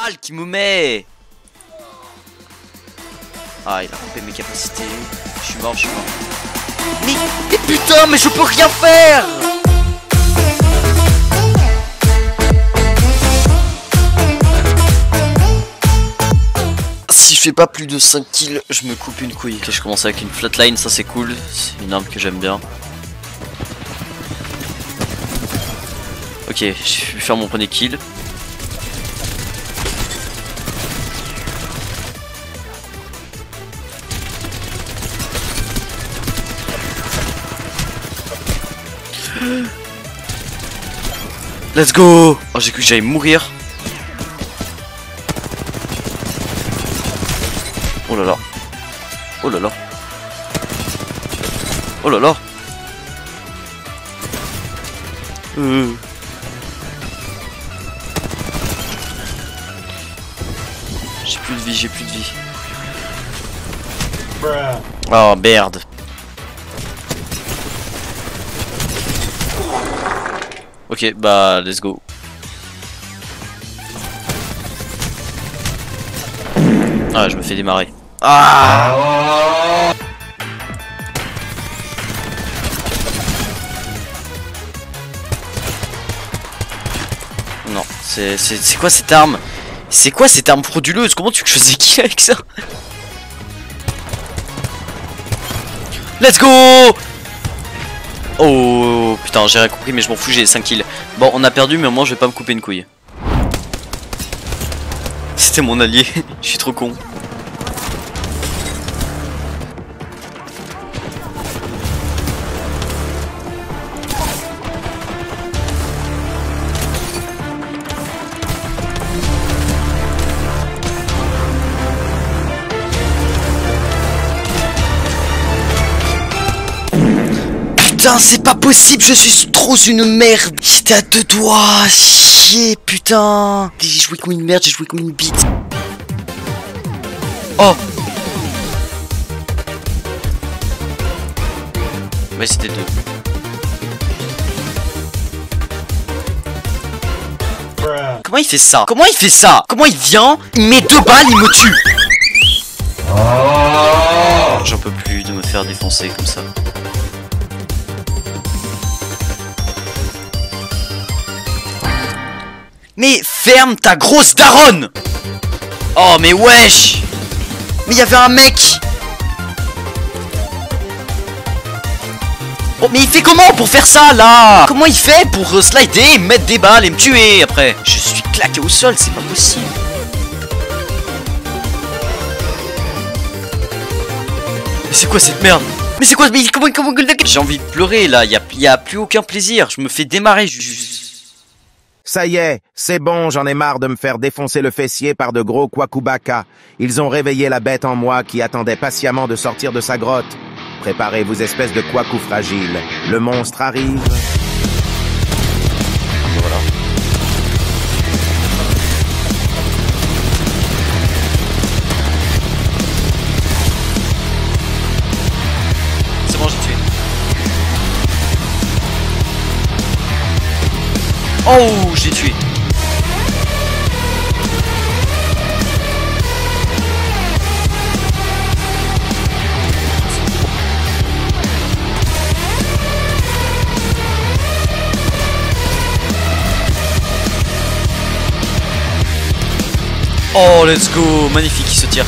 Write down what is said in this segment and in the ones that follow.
balle qui me met. Ah, il a coupé mes capacités. Je suis mort, je suis mort. Mais putain, mais je peux rien faire. Si je fais pas plus de 5 kills, je me coupe une couille. Ok, je commence avec une flatline, ça c'est cool. C'est une arme que j'aime bien. Ok, je vais faire mon premier kill. Let's go! Oh, j'ai cru que j'allais mourir. Oh là là. Oh là là. Oh là là. J'ai plus de vie, j'ai plus de vie. Oh merde. Ok, bah let's go. Ah, je me fais démarrer. Ah! Non, c'est quoi cette arme? C'est quoi cette arme frauduleuse? Comment tu veux que je faisais qui avec ça? Let's go! Oh putain, j'ai rien compris, mais je m'en fous, j'ai 5 kills. Bon, on a perdu, mais au moins je vais pas me couper une couille. C'était mon allié, je suis trop con. Putain, c'est pas possible, je suis trop une merde. J'étais à 2 doigts, chier, putain. J'ai joué comme une merde, j'ai joué comme une bite. Oh. Ouais, c'était 2. Comment il fait ça? Comment il fait ça? Comment il vient? Il met 2 balles, il me tue. J'en peux plus de me faire défoncer comme ça. Mais ferme ta grosse daronne! Oh mais wesh! Mais il y avait un mec! Oh mais il fait comment pour faire ça là? Comment il fait pour slider, mettre des balles et me tuer après? Je suis claqué au sol, c'est pas possible. Mais c'est quoi cette merde? Mais c'est quoi? Mais comment j'ai envie de pleurer là, y a plus aucun plaisir, je me fais démarrer juste. Ça y est, c'est bon, j'en ai marre de me faire défoncer le fessier par de gros Kwakubaka. Ils ont réveillé la bête en moi qui attendait patiemment de sortir de sa grotte. Préparez-vous, espèces de Kwaku fragiles. Le monstre arrive. Voilà. C'est bon, j'ai tué. Oh, j'ai tué. Oh, let's go. Magnifique, il se tire.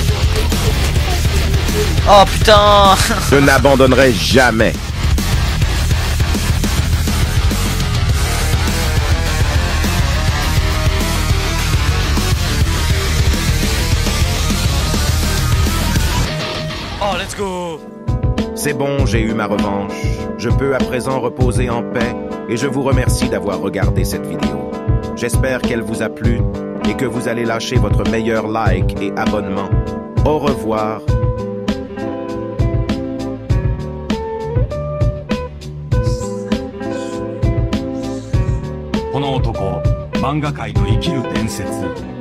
Oh, putain. Je n'abandonnerai jamais. Oh, let's go. C'est bon, j'ai eu ma revanche. Je peux à présent reposer en paix et je vous remercie d'avoir regardé cette vidéo. J'espère qu'elle vous a plu et que vous allez lâcher votre meilleur like et abonnement. Au revoir. この男、漫画界の生きる伝説。